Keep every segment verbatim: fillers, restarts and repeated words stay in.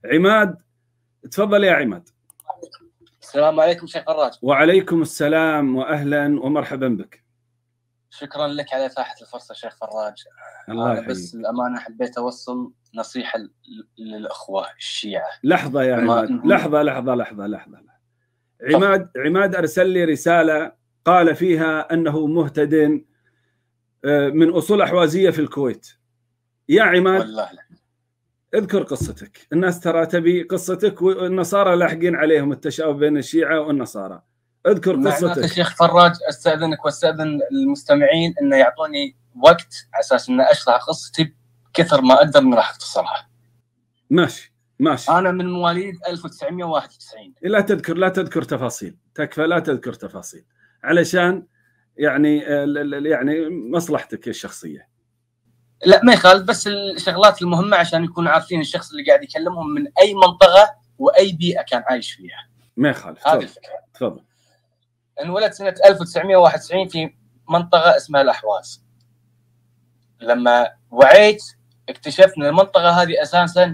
عماد، تفضل يا عماد. السلام عليكم شيخ فراج. وعليكم السلام واهلا ومرحبا بك. شكرا لك على اتاحه الفرصه شيخ فراج. الله انا بس الامانه حبيت اوصل نصيحه للاخوه الشيعه. لحظه يا عماد، لحظه لحظه لحظه لحظه عماد عماد ارسل لي رساله قال فيها انه مهتد من اصول احوازيه في الكويت. يا عماد والله اذكر قصتك، الناس ترى تبي قصتك، والنصارى لاحقين عليهم التشابه بين الشيعة والنصارى. اذكر قصتك. معناته شيخ فراج استاذنك واستاذن المستمعين انه يعطوني وقت على اساس ان اشرح قصتي بكثر ما اقدر من راح اختصرها. ماشي ماشي. انا من مواليد ألف وتسعمئة وواحد وتسعين. لا تذكر لا تذكر تفاصيل، تكفى لا تذكر تفاصيل علشان يعني يعني مصلحتك الشخصية. لا ما يخالف، بس الشغلات المهمة عشان يكونوا عارفين الشخص اللي قاعد يكلمهم من أي منطقة وأي بيئة كان عايش فيها. ما يخالف. هذه الفكرة. تفضل. انولد سنة ألف وتسعمئة وواحد وتسعين في منطقة اسمها الأحواز. لما وعيت اكتشفت أن المنطقة هذه أساسا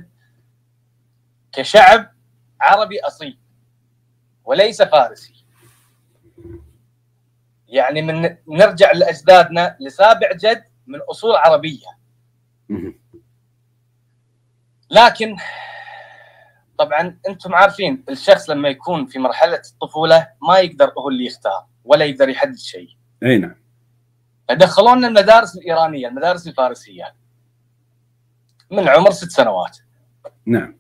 كشعب عربي أصيل وليس فارسي. يعني من نرجع لأجدادنا لسابع جد من أصول عربية. لكن طبعا انتم عارفين الشخص لما يكون في مرحله الطفوله ما يقدر هو اللي يختار ولا يقدر يحدد شيء. اي نعم. فدخلونا المدارس الايرانيه، المدارس الفارسيه من عمر ست سنوات. نعم.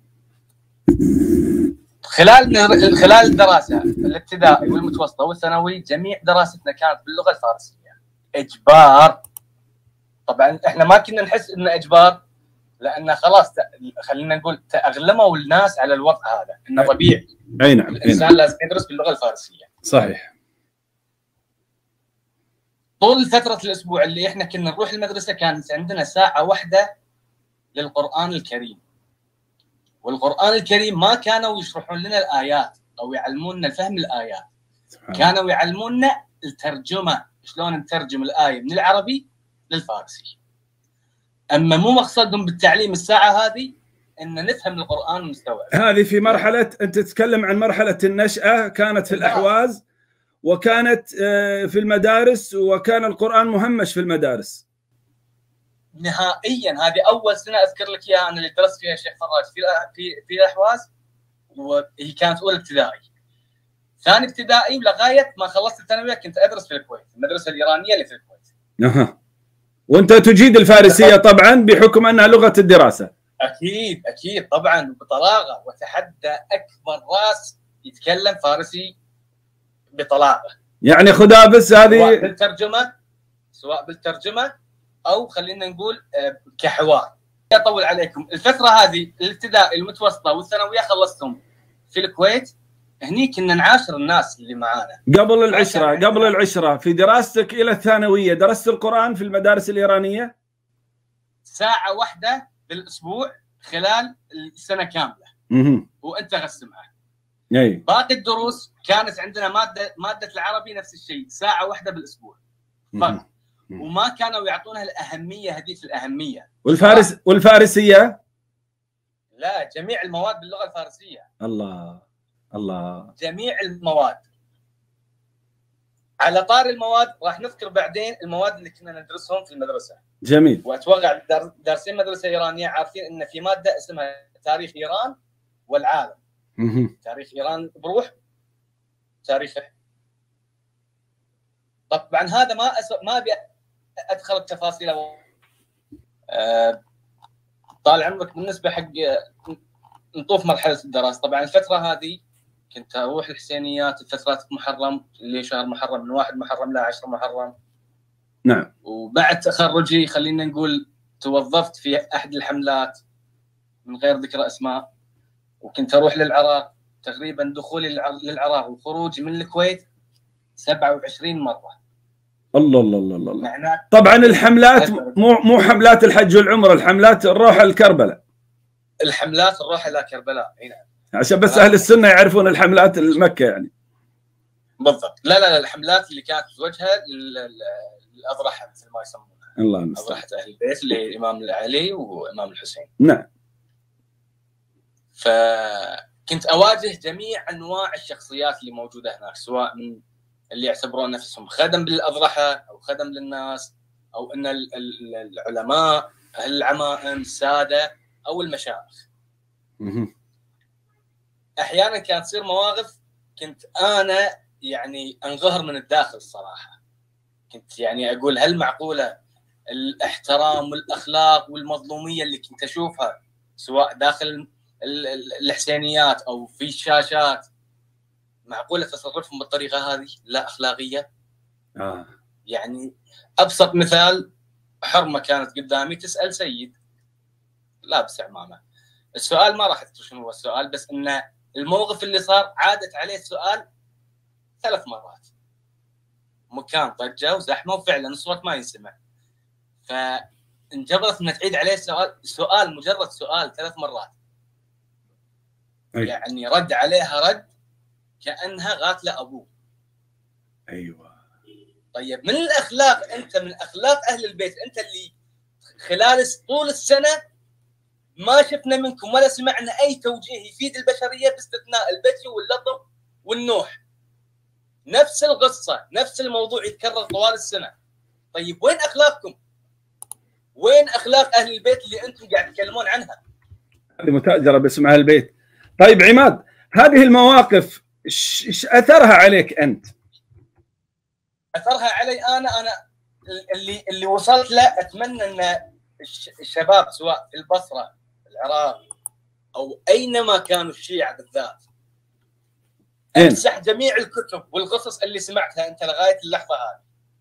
خلال خلال الدراسه الابتدائي والمتوسطه والثانوي جميع دراستنا كانت باللغه الفارسيه اجبار. طبعا احنا ما كنا نحس انه اجبار لان خلاص خلينا نقول تأغلموا الناس على الوضع هذا انه طبيعي. اي نعم. الانسان نعم. لازم يدرس باللغه الفارسيه. صحيح. طول فتره الاسبوع اللي احنا كنا نروح المدرسه كانت عندنا ساعه واحده للقران الكريم. والقران الكريم ما كانوا يشرحون لنا الايات او يعلموننا الفهم الايات. كانوا يعلموننا الترجمه، شلون نترجم الايه من العربي للفارسي. اما مو مقصدهم بالتعليم الساعه هذه ان نفهم القران ونستوعب. هذه في مرحله، انت تتكلم عن مرحله النشأة، كانت في الاحواز وكانت في المدارس، وكان القران مهمش في المدارس نهائيا. هذه اول سنه اذكر لك اياها انا اللي درست فيها شيخ فراج في في في الاحواز، وهي كانت اولى ابتدائي. ثاني ابتدائي ولغايه ما خلصت الثانويه كنت ادرس في الكويت، المدرسه الايرانيه اللي في الكويت. اها. وانت تجيد الفارسيه طبعا بحكم انها لغه الدراسه. اكيد اكيد طبعا بطلاقه، وتحدى اكبر راس يتكلم فارسي بطلاقه. يعني خذها بس هذه سواء بالترجمه سواء بالترجمه او خلينا نقول كحوار. اطول عليكم، الفتره هذه الابتدائي المتوسطه والثانويه خلصتهم في الكويت. هني كنا نعاشر الناس اللي معانا قبل العشره قبل العشره في دراستك الى الثانويه درست القران في المدارس الايرانيه ساعه واحده بالاسبوع خلال السنه كامله. اها. وانت قسمها. اي. باقي الدروس كانت عندنا ماده ماده العربي نفس الشيء ساعه واحده بالاسبوع فقط. وما كانوا يعطونها الاهميه هذيك الاهميه. والفارس والفارسيه لا، جميع المواد باللغه الفارسيه. الله الله. جميع المواد. على طار المواد راح نذكر بعدين المواد اللي كنا ندرسهم في المدرسه. جميل. واتوقع دارسين مدرسه ايرانيه عارفين ان في ماده اسمها تاريخ ايران والعالم. مه. تاريخ ايران بروح تاريخه. طبعا هذا ما أس... ما ابي ادخل التفاصيل. أه... طال عمرك بالنسبه حق نطوف مرحله الدراسه. طبعا الفتره هذه كنت اروح الحسينيات الفترات محرم اللي شهر محرم من واحد محرم ل عشرة محرم. نعم. وبعد تخرجي خلينا نقول توظفت في احد الحملات من غير ذكر اسماء، وكنت اروح للعراق. تقريبا دخولي للعراق وخروجي من الكويت سبعة وعشرين مره. الله الله الله الله. طبعا الحملات مو مو حملات الحج والعمره، الحملات الروح لكربلاء. الحملات الروح الى كربلاء. اي نعم. عشان بس اهل السنه يعرفون الحملات المكه يعني. بالضبط. لا لا لا الحملات اللي كانت بوجهها الاضرحه مثل ما يسمونها. الله المستعان. اضرحه اهل البيت اللي امام علي وامام الحسين. نعم. فكنت اواجه جميع انواع الشخصيات اللي موجوده هناك، سواء من اللي يعتبرون نفسهم خدم للاضرحه او خدم للناس، او ان العلماء، اهل العمائم، الساده، او المشايخ. احيانا كانت تصير مواقف كنت انا يعني انقهر من الداخل الصراحه. كنت يعني اقول هل معقوله الاحترام والاخلاق والمظلوميه اللي كنت اشوفها سواء داخل الحسينيات او في الشاشات، معقوله تصرفهم بالطريقه هذه لا اخلاقيه؟ آه. يعني ابسط مثال، حرمه كانت قدامي تسال سيد لابس عمامه، السؤال ما راح اذكر شنو هو السؤال، بس انه الموقف اللي صار عادت عليه السؤال ثلاث مرات، مكان ضجه وزحمه وفعلا الصوت ما ينسمع، فانجبرت انها تعيد عليه السؤال، السؤال مجرد سؤال ثلاث مرات. أي. يعني رد عليها رد كانها غاتله ابوه. ايوه. طيب من الاخلاق، انت من اخلاق اهل البيت، انت اللي خلال طول السنه ما شفنا منكم ولا سمعنا اي توجيه يفيد البشريه باستثناء البكي واللطم والنوح. نفس القصه، نفس الموضوع يتكرر طوال السنه. طيب وين اخلاقكم؟ وين اخلاق اهل البيت اللي انتم قاعد تتكلمون عنها؟ هذه متاجره باسم اهل البيت. طيب عماد، هذه المواقف ايش اثرها عليك انت؟ اثرها علي انا انا اللي اللي وصلت له، اتمنى ان الشباب سواء في البصره، العراق، او اينما كانوا الشيعة بالذات، امسح جميع الكتب والقصص اللي سمعتها انت لغايه اللحظه هذه.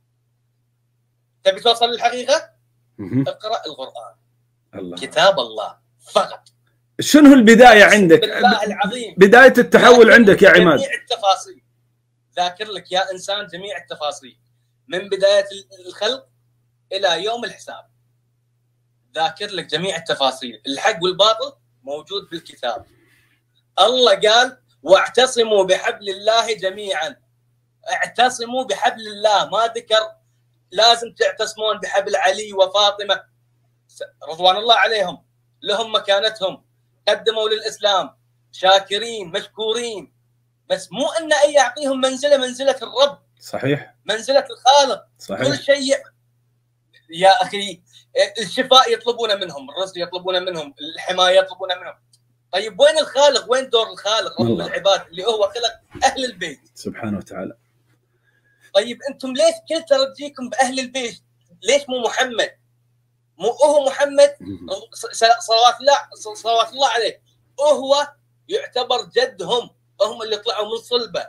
تبي توصل للحقيقه؟ اقرا القران، الله. كتاب الله فقط. شنو البدايه عندك؟ بالله العظيم بدايه التحول عندك يا عماد. جميع التفاصيل، ذاكر لك يا انسان جميع التفاصيل من بدايه الخلق الى يوم الحساب. ذاكر لك جميع التفاصيل، الحق والباطل موجود بالكتاب. الله قال واعتصموا بحبل الله جميعا. اعتصموا بحبل الله، ما ذكر لازم تعتصمون بحبل علي وفاطمه رضوان الله عليهم، لهم مكانتهم، قدموا للاسلام، شاكرين مشكورين، بس مو ان اي يعطيهم منزله منزله الرب. صحيح. منزله الخالق. صحيح. كل شيء يا اخي، الشفاء يطلبون منهم، الرزق يطلبون منهم، الحمايه يطلبون منهم. طيب وين الخالق؟ وين دور الخالق رب العباد اللي هو خلق اهل البيت سبحانه وتعالى؟ طيب انتم ليش كل ترجيكم باهل البيت؟ ليش مو محمد؟ مو هو محمد صلوات الله صلوات الله عليه، هو يعتبر جدهم، هم اللي طلعوا من صلبه.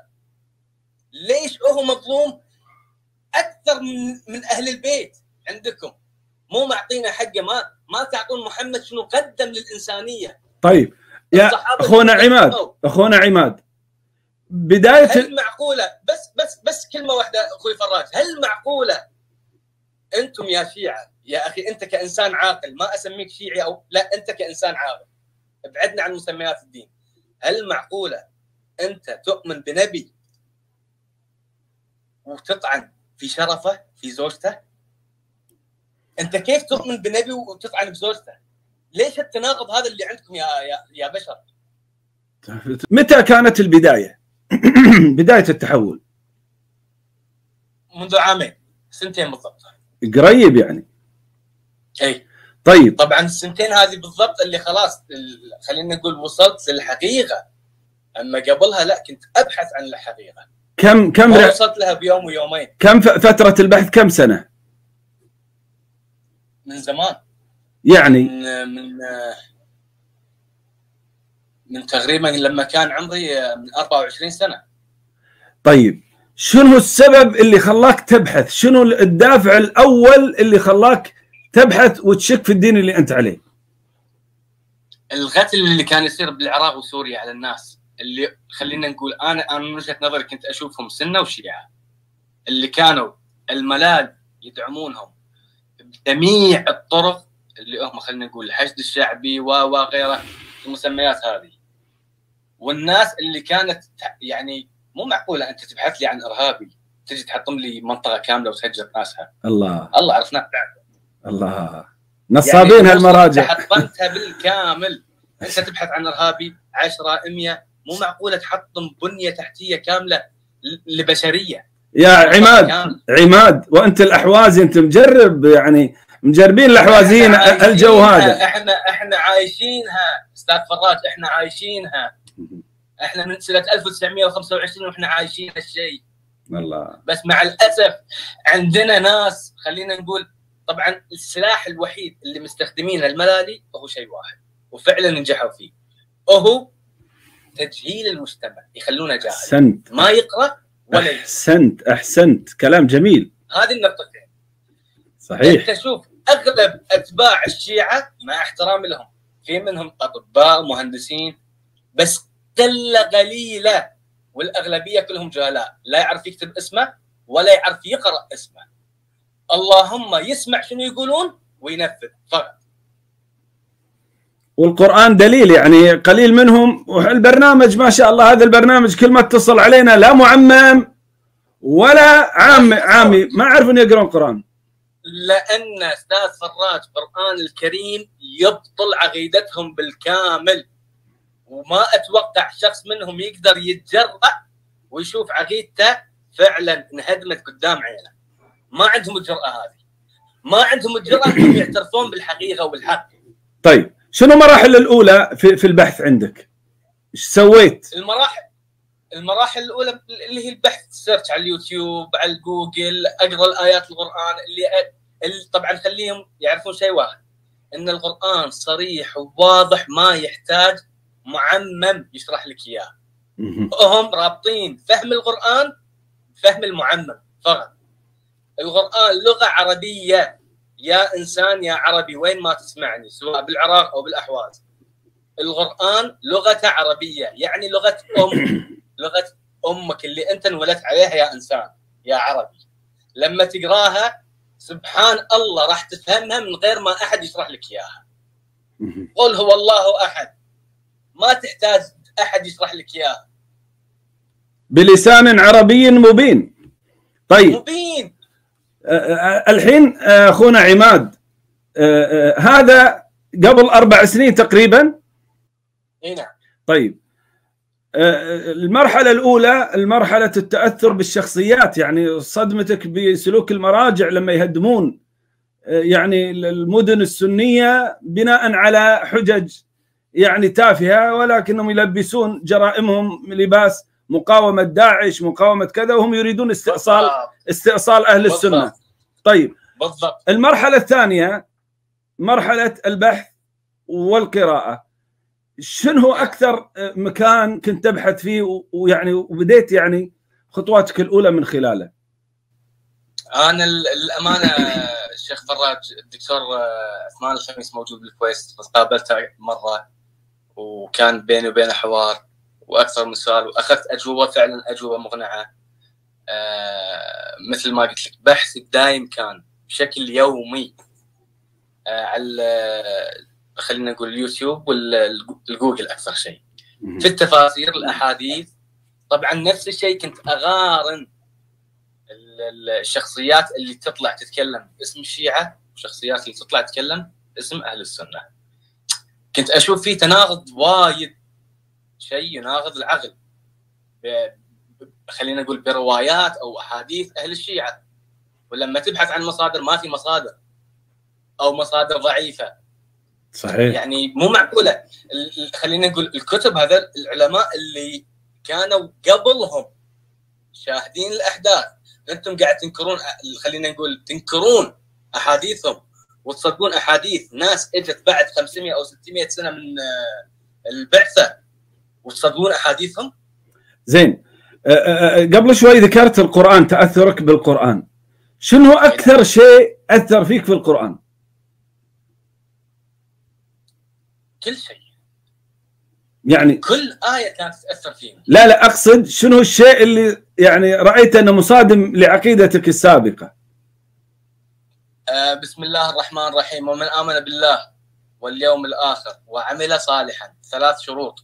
ليش هو مظلوم اكثر من من اهل البيت عندكم؟ مو معطينا حقه، ما ما تعطون محمد شنو قدم للانسانيه. طيب يا اخونا عماد، اخونا عماد، بدايه هل معقوله، بس بس بس كلمه واحده اخوي فراج، هل معقوله انتم يا شيعه، يا اخي انت كانسان عاقل، ما اسميك شيعي او لا، انت كانسان عاقل ابعدنا عن مسميات الدين، هل معقوله انت تؤمن بنبي وتطعن في شرفه في زوجته؟ انت كيف تؤمن بنبي وتطعن بزوجته؟ ليش التناقض هذا اللي عندكم يا يا, يا بشر؟ متى كانت البدايه؟ بدايه التحول منذ عامين، سنتين بالضبط. قريب يعني. اي طيب طبعا السنتين هذه بالضبط اللي خلاص خلينا نقول وصلت للحقيقه، اما قبلها لا، كنت ابحث عن الحقيقه. كم كم وصلت لها بيوم ويومين. كم فتره البحث؟ كم سنه؟ من زمان يعني من من من تقريبا لما كان عمري من أربعة وعشرين سنه. طيب شنو السبب اللي خلاك تبحث؟ شنو الدافع الاول اللي خلاك تبحث وتشك في الدين اللي انت عليه؟ القتل اللي كان يصير بالعراق وسوريا على الناس، اللي خلينا نقول انا انا من وجهه نظري كنت اشوفهم سنه وشيعه، اللي كانوا الملاذ يدعمونهم بجميع الطرق، اللي هم خلينا نقول الحشد الشعبي وغيره المسميات هذه، والناس اللي كانت يعني مو معقوله انت تبحث لي عن ارهابي تجي تحطم لي منطقه كامله وتهجر ناسها. الله الله عرفناه. الله نصابين يعني هالمراجع. حطمتها بالكامل، انت تبحث عن ارهابي عشرة مية، مو معقوله تحطم بنيه تحتيه كامله لبشريه. يا عماد كامل. عماد وانت الاحوازي انت مجرب، يعني مجربين الاحوازيين الجو هذا. احنا احنا عايشينها استاذ فراج، احنا عايشينها. احنا من سنه ألف وتسعمية وخمسة وعشرين واحنا عايشين هالشيء. والله بس مع الاسف عندنا ناس، خلينا نقول طبعا السلاح الوحيد اللي مستخدمينه الملالي هو شيء واحد وفعلا نجحوا فيه، وهو تجهيل المجتمع، يخلونه جاهل احسنت ما يقرا ولا يكتب. احسنت احسنت كلام جميل. هذه النقطتين صحيح. انت شوف اغلب اتباع الشيعه مع احترامي لهم في منهم اطباء مهندسين، بس قله قليله، والاغلبيه كلهم جهلاء، لا يعرف يكتب اسمه ولا يعرف يقرا اسمه، اللهم يسمع شنو يقولون وينفذ فقط. والقرآن دليل، يعني قليل منهم. والبرنامج ما شاء الله، هذا البرنامج كل ما اتصل علينا لا معمم ولا عام عامي ما يعرفون يقرون قرآن. لأن أستاذ فراج القرآن الكريم يبطل عقيدتهم بالكامل، وما أتوقع شخص منهم يقدر يتجرأ ويشوف عقيدته فعلا انهدمت قدام عينه. ما عندهم الجرأة هذه، ما عندهم الجرأة انهم يعترفون بالحقيقة والحق. طيب شنو المراحل الأولى في في البحث عندك؟ ايش سويت؟ المراحل المراحل الأولى اللي هي البحث، سيرش على اليوتيوب، على جوجل، أقرأ الآيات القرآن اللي, اللي طبعا خليهم يعرفون شيء واحد، إن القرآن صريح وواضح ما يحتاج معمم يشرح لك إياه. هم رابطين فهم القرآن فهم المعمم فقط. القرآن لغة عربية يا إنسان يا عربي وين ما تسمعني، سواء بالعراق أو بالأحواز، القرآن لغة عربية، يعني لغة أم، لغة أمك اللي أنت انولدت عليها يا إنسان يا عربي. لما تقراها سبحان الله راح تفهمها من غير ما أحد يشرح لك إياها. قل هو الله أحد، ما تحتاج أحد يشرح لك إياها، بلسان عربي مبين. طيب مبين. الحين اخونا عماد، هذا قبل اربع سنين تقريبا. اي نعم. طيب المرحله الاولى المرحله التاثر بالشخصيات، يعني صدمتك بسلوك المراجع لما يهدمون يعني المدن السنيه بناء على حجج يعني تافهه، ولكنهم يلبسون جرائمهم لباس مقاومه داعش، مقاومه كذا، وهم يريدون استئصال بالضبط. استئصال اهل بالضبط. السنه. طيب بالضبط. المرحله الثانيه مرحله البحث والقراءه، شنو هو اكثر مكان كنت تبحث فيه ويعني وبديت يعني خطواتك الاولى من خلاله؟ انا الامانه الشيخ فراج الدكتور عثمان الخميس موجود بالكويت، قابلته مره وكان بيني وبينه حوار واكثر من سؤال، واخذت اجوبه فعلا اجوبه مقنعه. آه مثل ما قلت لك بحث دائم كان بشكل يومي آه على خلينا نقول اليوتيوب والجوجل اكثر شيء في التفاسير الاحاديث. طبعا نفس الشيء كنت اقارن الشخصيات اللي تطلع تتكلم باسم الشيعه والشخصيات اللي تطلع تتكلم باسم اهل السنه. كنت اشوف فيه تناقض وايد، شيء يناقض العقل، خلينا نقول بروايات او احاديث اهل الشيعه. ولما تبحث عن مصادر ما في مصادر او مصادر ضعيفه. صحيح. يعني مو معقوله. خلينا نقول الكتب هذا العلماء اللي كانوا قبلهم شاهدين الاحداث، انتم قاعد تنكرون، خلينا نقول تنكرون احاديثهم وتصدقون احاديث ناس اجت بعد خمسمية او ستمية سنه من البعثه وتصدقون احاديثهم. زين، قبل شوي ذكرت القرآن، تأثرك بالقرآن، شنو أكثر شيء أثر فيك في القرآن؟ كل شيء، يعني كل آية كانت تأثر فيني. لا لا أقصد شنو الشيء اللي يعني رأيت أنه مصادم لعقيدتك السابقة؟ آه بسم الله الرحمن الرحيم، ومن آمن بالله واليوم الآخر وعمل صالحا، ثلاث شروط.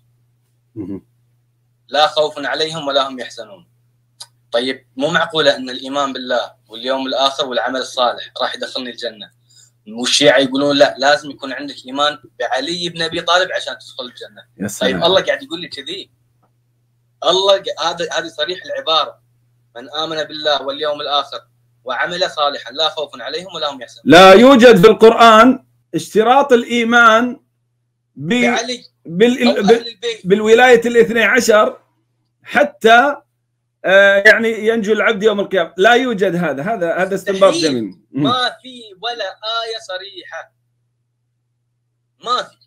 لا خوف عليهم ولا هم يحزنون. طيب مو معقولة أن الإيمان بالله واليوم الآخر والعمل الصالح راح يدخلني الجنة، والشيعة يقولون لا لازم يكون عندك إيمان بعلي بن أبي طالب عشان تدخل الجنة. يا سلام. طيب الله قاعد يقول لي كذي، الله هذا هذه صريح العبارة، من آمن بالله واليوم الآخر وعمل صالحا لا خوف عليهم ولا هم يحزنون. لا يوجد في القرآن اشتراط الإيمان ب... بعلي بال... بال... بالولاية الاثني عشر حتى آه يعني ينجو العبد يوم القيامة. لا يوجد هذا هذا هذا استنباط جميل. ما في ولا آية صريحة، ما في.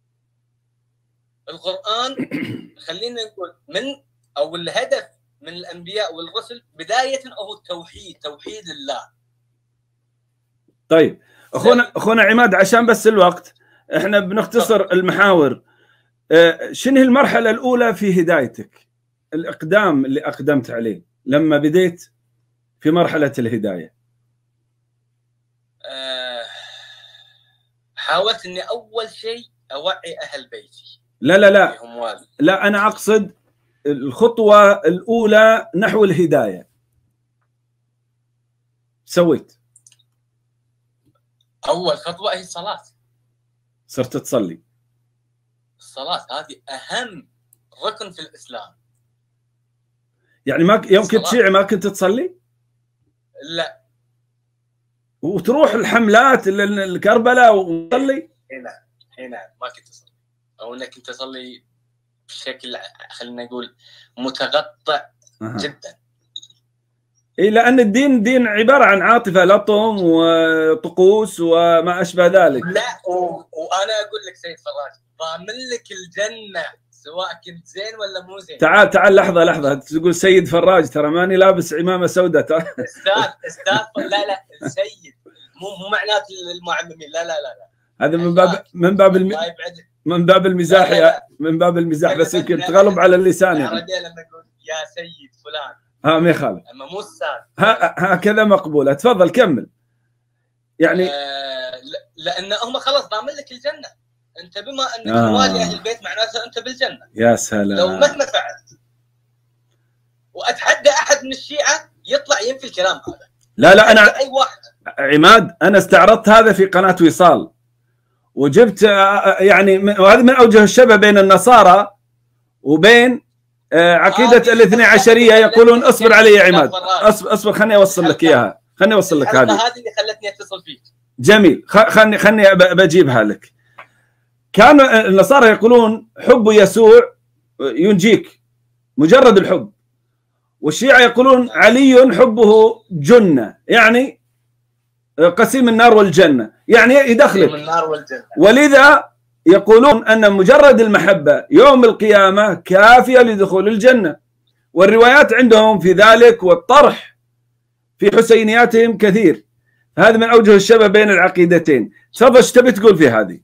القرآن خلينا نقول من أو الهدف من الأنبياء والرسل بداية هو التوحيد، توحيد الله. طيب أخونا أخونا عماد عشان بس الوقت احنا بنختصر المحاور. آه شنو المرحلة الأولى في هدايتك؟ الإقدام اللي أقدمت عليه لما بديت في مرحلة الهداية. أه حاولت إني أول شيء أوعي أهل بيتي. لا لا لا لا أنا أقصد الخطوة الأولى نحو الهداية. سويت أول خطوة هي الصلاة. صرت تصلي. الصلاة هذه أهم ركن في الإسلام. يعني ما يوم كنت شيعي ما كنت تصلي؟ لا. وتروح الحملات الكربلاء وتصلي؟ هنا هنا ما كنت أصلي، أو أنا كنت أصلي بشكل خلينا نقول متقطع أه. جدا. إيه لأن الدين دين عبارة عن عاطفة، لطم وطقوس وما أشبه ذلك. لا و... وأنا أقول لك سيد فراج ضامن لك الجنة سواء كنت زين ولا مو زين. تعال تعال لحظة لحظة، تقول سيد فراج ترى ماني لابس عمامة سوداء ترى. أستاذ أستاذ لا لا السيد مو مو معناته المعممين، لا لا لا لا هذا من باب من باب الم... من باب المزاح يا من باب المزاح بس يمكن تغلب على اللسان يعني. لما أقول يا سيد فلان ها ما يخالف، اما مو استاذ هكذا مقبوله. تفضل كمل. يعني آه لان هم خلاص ضامن لك الجنه، انت بما انك آه. موالي اهل البيت معناته انت بالجنه. يا سلام. لو مهما فعلت، واتحدى احد من الشيعه يطلع ينفي الكلام هذا. لا لا انا اي واحد عماد انا استعرضت هذا في قناه وصال وجبت يعني وهذا من اوجه الشبه بين النصارى وبين عقيدة الاثني عشرية. يقولون اصبر علي يا عماد، اصبر اصبر خلني اوصل لك اياها، خلني اوصل لك هذه. هذه اللي خلتني اتصل فيك. جميل، خلني خلني بجيبها لك. كانوا النصارى يقولون حب يسوع ينجيك، مجرد الحب. والشيعة يقولون علي حبه جنة، يعني قسيم النار والجنة، يعني يدخلك. قسيم النار والجنة. ولذا يقولون أن مجرد المحبة يوم القيامة كافية لدخول الجنة، والروايات عندهم في ذلك والطرح في حسينياتهم كثير. هذا من أوجه الشبه بين العقيدتين. تفضل ايش تبي تقول في هذه؟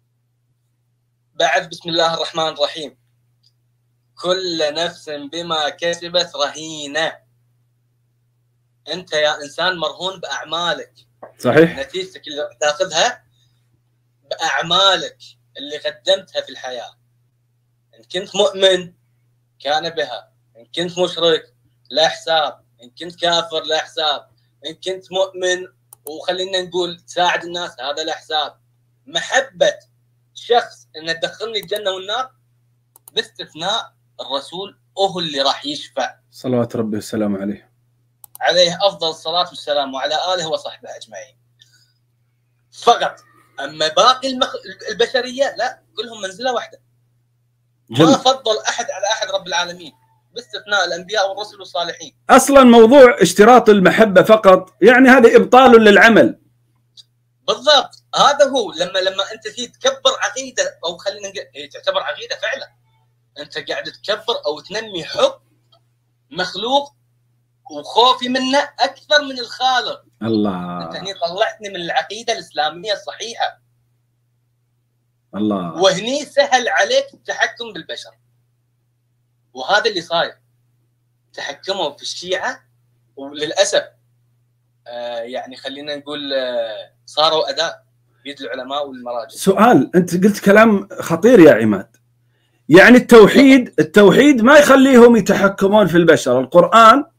بعد بسم الله الرحمن الرحيم، كل نفس بما كسبت رهينة. أنت يا إنسان مرهون بأعمالك. صحيح. نتيجتك اللي تاخذها بأعمالك اللي قدمتها في الحياة. إن كنت مؤمن كان بها، إن كنت مشرك لا حساب، إن كنت كافر لا حساب، إن كنت مؤمن وخلينا نقول تساعد الناس هذا لا حساب. محبة شخص إنه تدخلني الجنة والنار باستثناء الرسول هو اللي راح يشفع صلوات ربي والسلام عليه عليه أفضل الصلاة والسلام وعلى آله وصحبه أجمعين فقط. أما باقي المخ... البشرية لا، كلهم منزلة واحدة. جميل. ما فضل أحد على أحد رب العالمين باستثناء الأنبياء والرسل والصالحين. أصلا موضوع اشتراط المحبة فقط يعني هذا إبطال للعمل. بالضبط، هذا هو. لما لما أنت تيجي تكبر عقيدة أو خلينا نقول هي تعتبر عقيدة فعلا، أنت قاعد تكبر أو تنمي حب مخلوق وخوفي منه أكثر من الخالق. الله. أنت هني طلعتني من العقيدة الإسلامية الصحيحة. الله. وهني سهل عليك التحكم بالبشر، وهذا اللي صاير. تحكموا في الشيعة وللأسف آه يعني خلينا نقول آه صاروا أداة بيد العلماء والمراجع. سؤال، أنت قلت كلام خطير يا عماد. يعني التوحيد التوحيد ما يخليهم يتحكمون في البشر. القرآن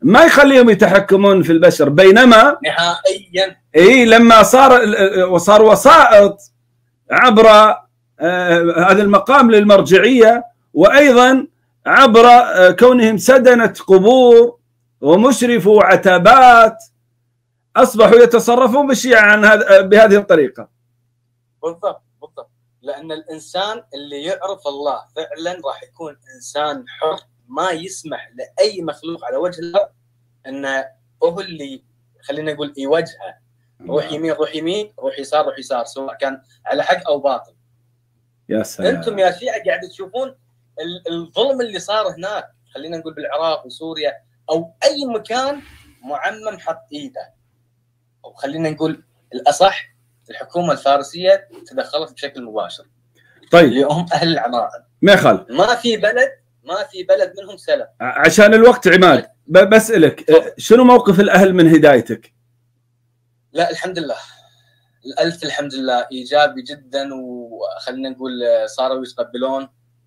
ما يخليهم يتحكمون في البشر، بينما نهائيا اي لما صار وصار وسائط عبر آه هذا المقام للمرجعيه، وايضا عبر آه كونهم سدنه قبور ومشرفوا عتبات، اصبحوا يتصرفون بالشيعة عن هذا بهذه الطريقه. بالضبط بالضبط، لان الانسان اللي يعرف الله فعلا راح يكون انسان حر، ما يسمح لاي مخلوق على وجه الارض انه هو اللي خلينا نقول يوجهه، روح يمين روح يمين، روح يسار روح يسار، سواء كان على حق او باطل. يا سلام. انتم يا شيعة قاعد تشوفون الظلم اللي صار هناك، خلينا نقول بالعراق وسوريا او اي مكان معمم حط ايده، او خلينا نقول الاصح الحكومه الفارسيه تدخلت بشكل مباشر. طيب اللي هم اهل العمائم، ما يخالف، ما في بلد ما في بلد منهم سلم. عشان الوقت عماد بسألك شنو موقف الاهل من هدايتك؟ لا الحمد لله، الألف الحمد لله ايجابي جدا، وخلينا نقول صاروا يتقبلون،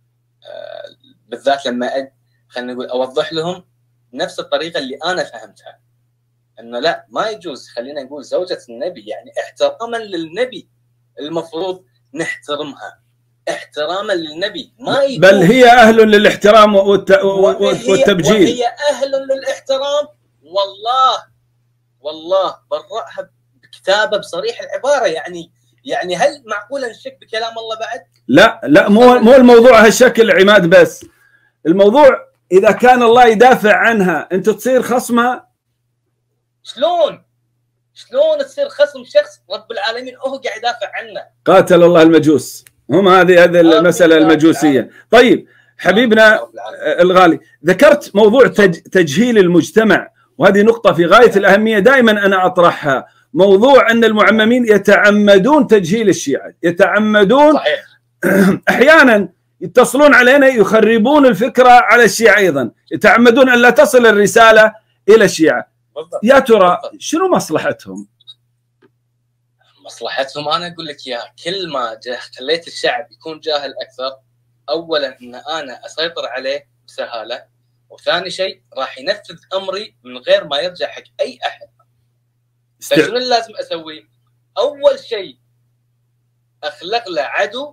بالذات لما خلينا نقول اوضح لهم نفس الطريقه اللي انا فهمتها، انه لا ما يجوز خلينا نقول زوجة النبي، يعني احتراما للنبي المفروض نحترمها، احتراما للنبي ما يجوز. بل هي اهل للاحترام والت... والتبجيل، وهي اهل للاحترام، والله والله برأها بكتابه بصريح العباره. يعني يعني هل معقوله نشك بكلام الله بعد؟ لا لا، مو مو الموضوع هالشكل عماد، بس الموضوع اذا كان الله يدافع عنها انت تصير خصمها. شلون؟ شلون تصير خصم شخص رب العالمين هو قاعد يدافع عنه؟ قاتل الله المجوس، هم هذه هذه المسألة المجوسية. طيب حبيبنا الغالي، ذكرت موضوع تجهيل المجتمع، وهذه نقطة في غاية الأهمية دائما أنا أطرحها. موضوع أن المعممين يتعمدون تجهيل الشيعة، يتعمدون صحيح. أحيانا يتصلون علينا يخربون الفكرة على الشيعة، أيضا يتعمدون أن لا تصل الرسالة إلى الشيعة. بالضبط. يا ترى شنو مصلحتهم؟ مصلحتهم انا اقول لك اياها، كل ما خليت الشعب يكون جاهل اكثر، اولا ان انا اسيطر عليه بسهاله، وثاني شيء راح ينفذ امري من غير ما يرجع حق اي احد. است... فشنو اللي لازم اسوي؟ اول شيء اخلق له عدو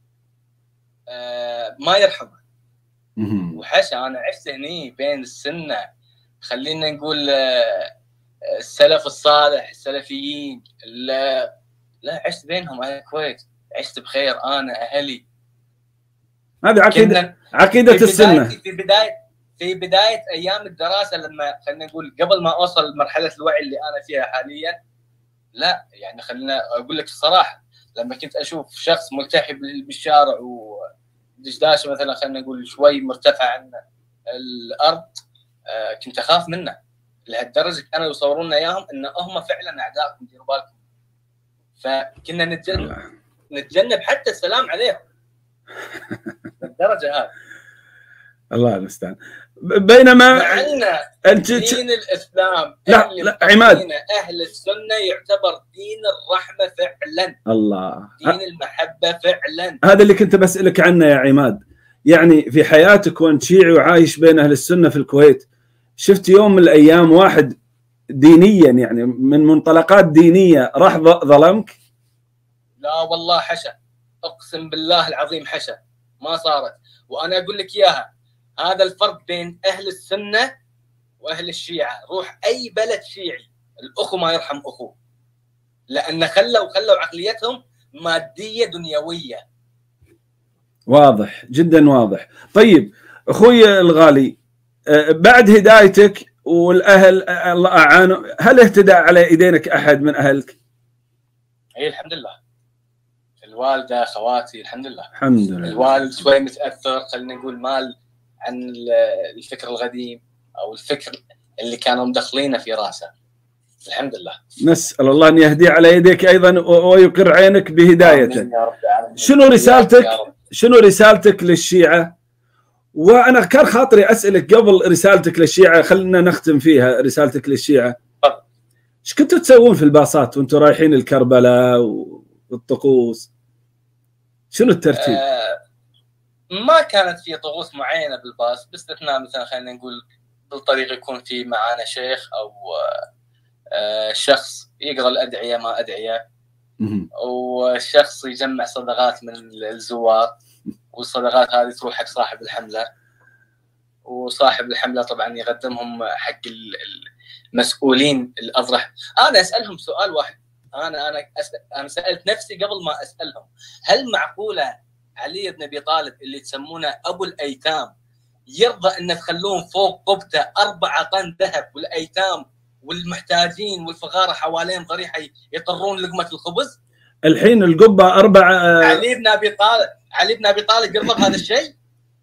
آه ما يرحمه. وحشا انا عشت هني بين السنه، خلينا نقول آه السلف الصالح السلفيين، لا, لا عشت بينهم انا الكويت، عشت بخير انا اهلي. هذه عقيده عقيده في السنه. في بدايه في بدايه ايام الدراسه، لما خلينا نقول قبل ما اوصل لمرحله الوعي اللي انا فيها حاليا، لا يعني خلينا اقول لك الصراحه، لما كنت اشوف شخص ملتحي بالشارع ودشداشه مثلا خلينا نقول شوي مرتفع عن الارض، كنت اخاف منه لهالدرجه كانوا يصورون لنا اياهم ان هم فعلا اعدائكم، ديروا بالكم. فكنا نتجنب نتجنب حتى السلام عليهم للدرجه هذه. الله المستعان. بينما مع ان انت دين الاسلام لا لا عماد، اهل السنه يعتبر دين الرحمه فعلا، الله دين المحبه فعلا. هذا اللي كنت بسالك عنه يا عماد. يعني في حياتك وانت شيعي وعايش بين اهل السنه في الكويت، شفت يوم من الايام واحد دينيا يعني من منطلقات دينيه راح ظلمك؟ لا والله حشا، اقسم بالله العظيم حشا، ما صارت. وانا اقول لك اياها، هذا الفرق بين اهل السنه واهل الشيعه. روح اي بلد شيعي الاخو ما يرحم اخوه، لان خلوا خلوا عقليتهم ماديه دنيويه. واضح جدا واضح. طيب اخوي الغالي، بعد هدايتك والاهل الله اعانوا، هل اهتدى على ايدينك احد من اهلك؟ اي الحمد لله، الوالده خواتي الحمد لله. الحمد لله. الوالد شوي متاثر خلينا نقول مال عن الفكر القديم او الفكر اللي كانوا مدخلينه في راسه. الحمد لله. نسال الله ان يهدي على يديك ايضا ويقر عينك بهدايته. شنو رسالتك؟ شنو رسالتك للشيعه؟ وانا كان خاطري اسالك قبل رسالتك للشيعه، خلينا نختم فيها رسالتك للشيعه. ايش كنتوا تسوون في الباصات وانتم رايحين الكربلاء والطقوس؟ شنو الترتيب؟ آه ما كانت في طقوس معينه بالباص، باستثناء مثلا خلينا نقول بالطريق يكون في معانا شيخ او شخص يقرا الادعيه ما ادعيه، والشخص يجمع صدقات من الزوار، والصدقات هذه تروح حق صاحب الحمله، وصاحب الحمله طبعا يقدمهم حق المسؤولين الاضرح. انا اسالهم سؤال واحد، انا انا انا سالت نفسي قبل ما اسالهم، هل معقوله علي بن ابي طالب اللي تسمونه ابو الايتام يرضى ان تخلون فوق قبته أربعة طن ذهب والايتام والمحتاجين والفقراء حوالين ضريحه يطرون لقمه الخبز؟ الحين القبه أربعة. علي بن ابي طالب علي بن ابي طالب يرضى بهذا الشيء؟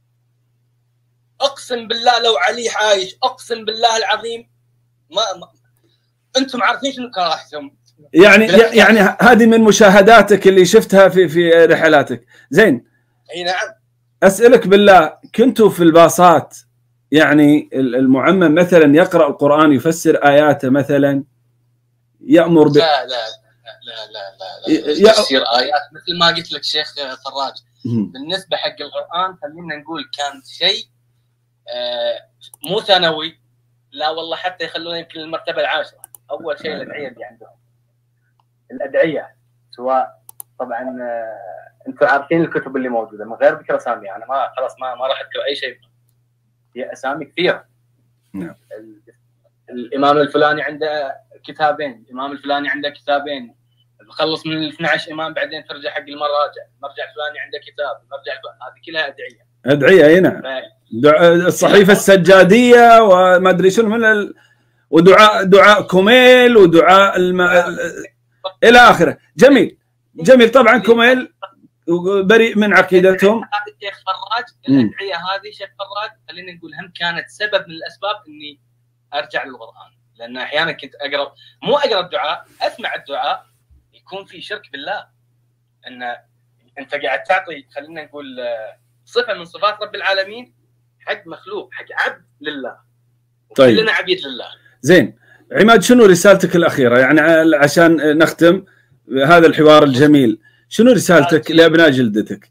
اقسم بالله لو علي عايش، اقسم بالله العظيم ما, ما... انتم عارفين شنو كان راح يسوي. يعني يعني هذه من مشاهداتك اللي شفتها في في رحلاتك. زين. اي نعم. اسالك بالله، كنتوا في الباصات يعني المعمم مثلا يقرا القران يفسر اياته مثلا، يامر ب لا لا لا لا لا لا تفسير ايات مثل ما قلت لك شيخ فراج. بالنسبه حق القران خلينا نقول كان شيء آه مو ثانوي، لا والله حتى يخلونا يمكن المرتبه العاشره. اول شيء الادعيه اللي عندهم، الادعيه سواء طبعا آه انتم عارفين الكتب اللي موجوده من غير ذكر اسامي، انا ما خلاص ما ما راح اذكر اي شيء، هي اسامي كثيره. نعم. الامام الفلاني عنده كتابين، الامام الفلاني عنده كتابين، بخلص من ال اثني عشر امام بعدين ترجع حق المراجع، المرجع الفلاني عنده كتاب، المرجع هذه كلها ادعيه. ادعيه اي نعم. الصحيفه السجاديه وما ادري شنو من ال... ودعاء دعاء كوميل ودعاء الم... الى اخره. جميل جميل. طبعا كوميل بريء من عقيدتهم. هذه شيخ فراج، الادعيه هذه شيخ فراج خلينا نقول هم كانت سبب من الاسباب اني ارجع للقران، لان احيانا كنت اقرا مو اقرا الدعاء، اسمع الدعاء يكون في شرك بالله، ان انت قاعد تعطي خلينا نقول صفه من صفات رب العالمين حق مخلوق، حق عبد لله. طيب كلنا عبيد لله. زين عماد، شنو رسالتك الاخيره يعني عشان نختم هذا الحوار الجميل؟ شنو رسالتك لابناء جلدتك؟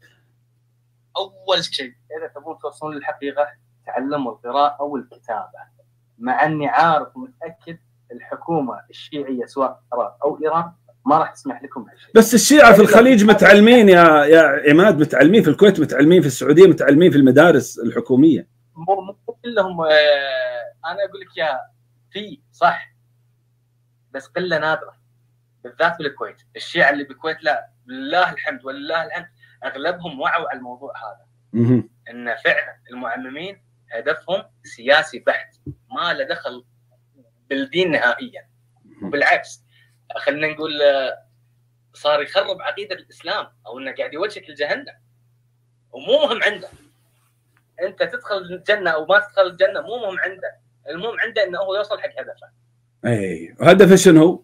اول شيء اذا تبون توصلون للحقيقه تعلموا القراءه والكتابه، مع اني عارف ومتاكد الحكومه الشيعيه سواء العراق او ايران ما راح تسمح لكم بهالشيء. بس الشيعة في الخليج متعلمين يا يا عماد، متعلمين في الكويت، متعلمين في السعوديه، متعلمين في المدارس الحكوميه. مو مو كلهم. آه انا اقول لك يا في صح، بس قله نادره بالذات بالكويت. الشيعة اللي بالكويت لا لله الحمد ولله الحمد اغلبهم وعوا على الموضوع هذا. مه. ان فعلا المعممين هدفهم سياسي بحت، ما له دخل بالدين نهائيا. وبالعكس خلينا نقول صار يخرب عقيده الاسلام، او انه قاعد يوجهك لجهنم، ومو مهم عنده انت تدخل الجنه او ما تدخل الجنه، مو مهم عنده، المهم عنده انه هو يوصل حق هدفه. اي هدفه شنو هو؟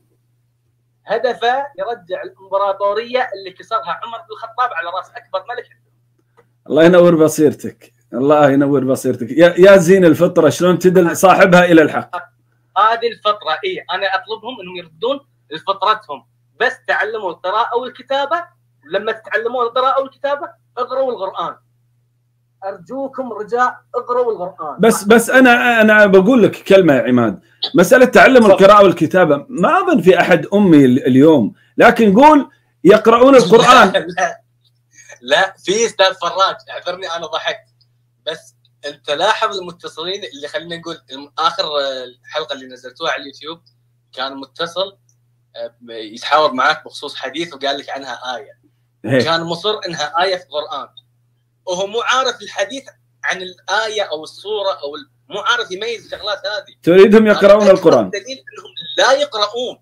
هدفه يرجع الامبراطوريه اللي كسرها عمر بن الخطاب على راس اكبر ملك. الله ينور بصيرتك، الله ينور بصيرتك يا يا زين الفطره، شلون تدل صاحبها الى الحق. هذه الفطره اي انا اطلبهم انهم يردون لفطرتهم، بس تعلموا القراءه والكتابه. ولما تتعلمون القراءه والكتابه اقروا القران، ارجوكم رجاء اقروا القران. بس بس انا انا بقول لك كلمه يا عماد، مساله تعلم القراءه والكتابه ما اظن في احد امي اليوم، لكن قول يقرؤون القران. لا, لا, لا في استاذ فراج، اعذرني انا ضحكت، بس انت لاحظ المتصلين اللي خلينا نقول اخر الحلقه اللي نزلتوها على اليوتيوب كان متصل يتحاور معك بخصوص حديث وقال لك عنها ايه، كان مصر انها ايه في القران، وهو مو عارف الحديث عن الايه او الصوره او مو عارف يميز الشغلات هذه. تريدهم يقرؤون القران؟ دليل انهم لا يقرؤون،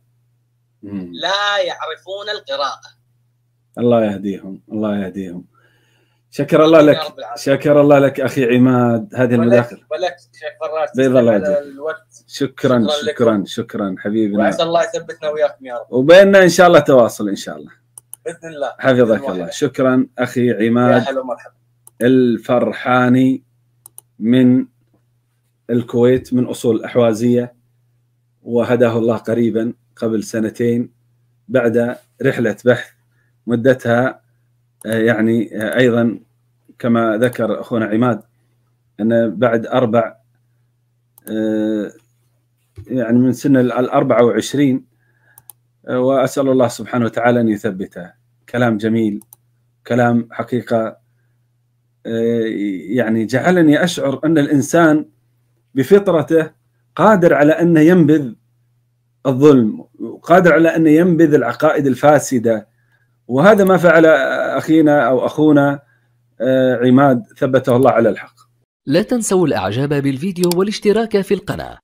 لا يعرفون القراءه. الله يهديهم، الله يهديهم. شكر الله لك، شكر الله لك اخي عماد هذه المداخله. ولك شيخ فراج بيض الله يهديك. شكرا شكرا شكرا, شكرا حبيبنا، وعسى الله يثبتنا وياكم يا رب، وبيننا ان شاء الله تواصل ان شاء الله باذن الله. حفظك الله. شكرا اخي عماد. يا هلا ومرحبا. الفرحاني من الكويت، من اصول الاحوازيه، وهداه الله قريبا قبل سنتين بعد رحله بحث مدتها يعني ايضا كما ذكر اخونا عماد ان بعد اربع يعني من سن الأربعة وعشرين، وأسأل الله سبحانه وتعالى أن يثبته. كلام جميل، كلام حقيقة يعني جعلني أشعر أن الإنسان بفطرته قادر على أن ينبذ الظلم، قادر على أن ينبذ العقائد الفاسدة، وهذا ما فعل أخينا أو أخونا عماد ثبته الله على الحق. لا تنسوا الإعجاب بالفيديو والاشتراك في القناة.